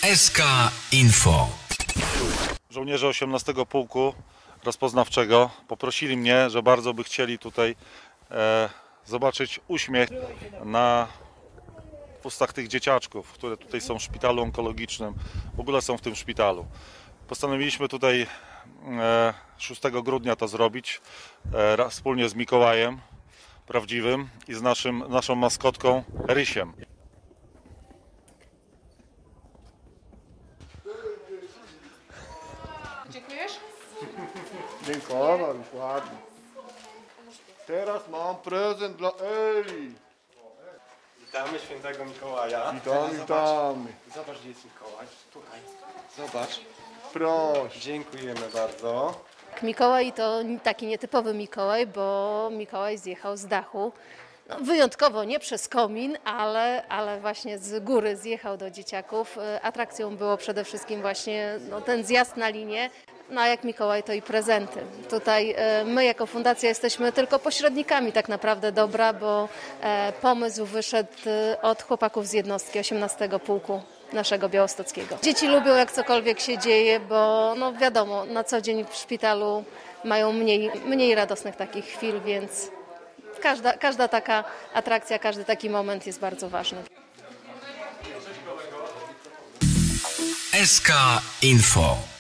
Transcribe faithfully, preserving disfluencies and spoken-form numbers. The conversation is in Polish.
S K Info. Żołnierze osiemnastego Pułku Rozpoznawczego poprosili mnie, że bardzo by chcieli tutaj e, zobaczyć uśmiech na ustach tych dzieciaczków, które tutaj są w szpitalu onkologicznym, w ogóle są w tym szpitalu. Postanowiliśmy tutaj e, szóstego grudnia to zrobić e, wspólnie z Mikołajem prawdziwym i z naszym, naszą maskotką Rysiem. Dziękujesz? Dziękuję, już ładnie. Teraz mam prezent dla Eli. Witamy świętego Mikołaja. Witamy, witamy. Zobacz, gdzie jest Mikołaj. Tutaj. Zobacz. Proszę. Dziękujemy bardzo. Mikołaj to taki nietypowy Mikołaj, bo Mikołaj zjechał z dachu. No, wyjątkowo nie przez komin, ale, ale właśnie z góry zjechał do dzieciaków. Atrakcją było przede wszystkim właśnie no, ten zjazd na linię. No a jak Mikołaj to i prezenty. Tutaj my jako fundacja jesteśmy tylko pośrednikami tak naprawdę dobra, bo pomysł wyszedł od chłopaków z jednostki osiemnastego Pułku naszego białostockiego. Dzieci lubią jak cokolwiek się dzieje, bo no wiadomo, na co dzień w szpitalu mają mniej, mniej radosnych takich chwil, więc każda, każda taka atrakcja, każdy taki moment jest bardzo ważny. S K Info.